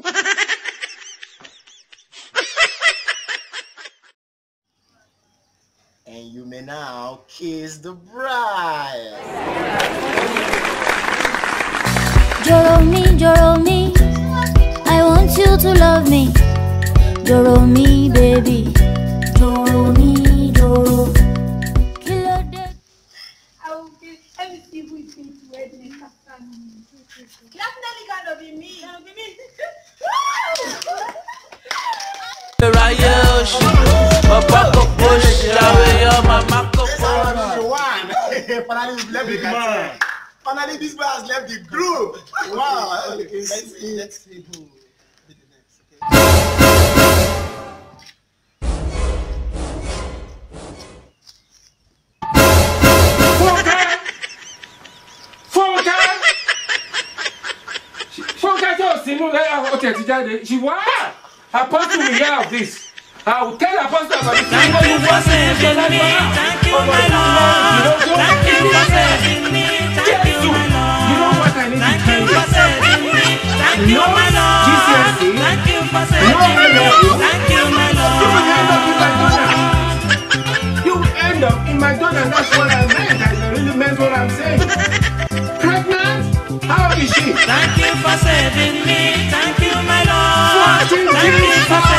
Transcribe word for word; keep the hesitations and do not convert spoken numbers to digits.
And you may now kiss the bride. Joro me, Joro me, I want you to love me. Joro me, baby. Joro me, Joro. Kilo de. I will be, let me see who is going to wear the next after me. Definitely gonna be me. Gonna be me. Finally, this boy has left the group. Wow. Okay, let's see. Let's see who be the next. Funke! Funke! Funke just sínú lẹ́yìn ọ̀tẹ̀ ti jáde. She what? Apostle will hear of this. I will tell Apostle about this. Thank you for saving me. Thank you, my Lord. Thank you for saving me. Thank you, my Lord. You know what I need Thank to tell you you? for saving me. Thank you, my Lord. G C S E. Thank you for saving me. Thank you, my Lord. You will end up in McDonald's. That's what I meant. I really meant what I'm saying. Pregnant? How is she? Thank you for saving me. Thank you, my Lord. Thank you for